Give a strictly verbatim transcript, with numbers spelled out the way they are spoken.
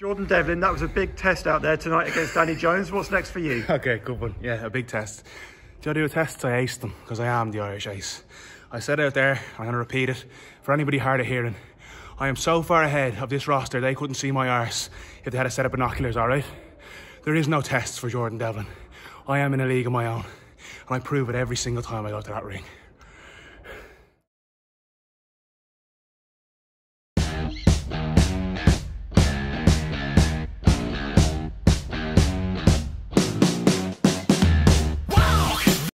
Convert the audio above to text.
Jordan Devlin, that was a big test out there tonight against Danny Jones. What's next for you? Okay, good one. Yeah, a big test. Do I do a test? I aced them, because I am the Irish ace. I said out there, I'm going to repeat it, for anybody hard of hearing, I am so far ahead of this roster they couldn't see my arse if they had a set of binoculars, alright? There is no tests for Jordan Devlin. I am in a league of my own, and I prove it every single time I go to that ring.